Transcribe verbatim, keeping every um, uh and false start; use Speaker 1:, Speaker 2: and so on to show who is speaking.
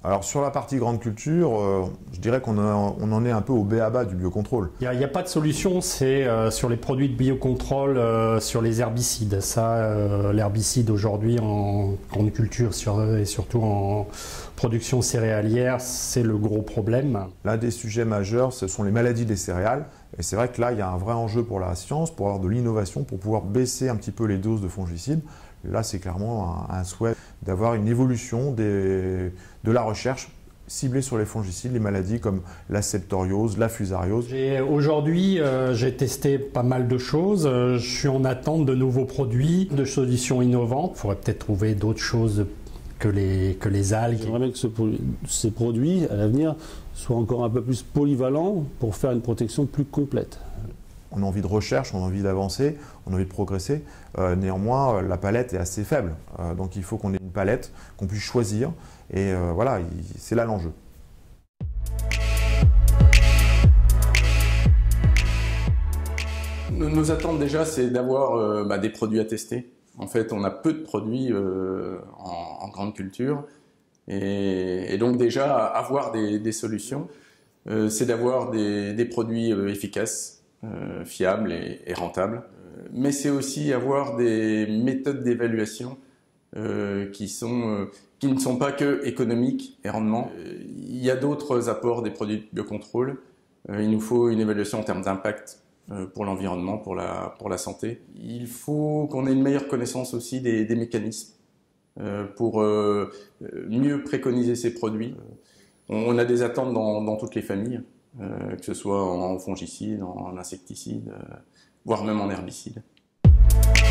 Speaker 1: Alors sur la partie grande culture, euh, je dirais qu'on on en est un peu au b a ba du biocontrôle.
Speaker 2: Il n'y a, a pas de solution, c'est euh, sur les produits de biocontrôle, euh, sur les herbicides. Ça, euh, l'herbicide aujourd'hui en grande culture sur, et surtout en production céréalière, c'est le gros problème.
Speaker 1: L'un des sujets majeurs, ce sont les maladies des céréales. Et c'est vrai que là, il y a un vrai enjeu pour la science, pour avoir de l'innovation, pour pouvoir baisser un petit peu les doses de fongicides. Là, c'est clairement un, un souhait d'avoir une évolution des, de la recherche ciblée sur les fongicides, les maladies comme la septoriose, la fusariose.
Speaker 2: Aujourd'hui, euh, j'ai testé pas mal de choses. Euh, je suis en attente de nouveaux produits, de solutions innovantes. Il faudrait peut-être trouver d'autres choses que les, que les algues.
Speaker 3: J'aimerais bien que ce, ces produits, à l'avenir, soient encore un peu plus polyvalents pour faire une protection plus complète.
Speaker 1: On a envie de recherche, on a envie d'avancer, on a envie de progresser. Euh, néanmoins, la palette est assez faible. Euh, donc il faut qu'on ait une palette, qu'on puisse choisir. Et euh, voilà, c'est là l'enjeu.
Speaker 4: Nos attentes déjà, c'est d'avoir euh, bah, des produits à tester. En fait, on a peu de produits euh, en, en grande culture. Et, et donc déjà, avoir des, des solutions, euh, c'est d'avoir des, des produits euh, efficaces. Euh, fiable et, et rentable. Euh, mais c'est aussi avoir des méthodes d'évaluation euh, qui, sont, euh, qui ne sont pas que économiques et rendement. Euh, il y a d'autres apports des produits de biocontrôle. Euh, il nous faut une évaluation en termes d'impact euh, pour l'environnement, pour la, pour la santé. Il faut qu'on ait une meilleure connaissance aussi des, des mécanismes euh, pour euh, mieux préconiser ces produits. On, on a des attentes dans, dans toutes les familles. Euh, que ce soit en fongicide, en insecticide, euh, voire même en herbicide.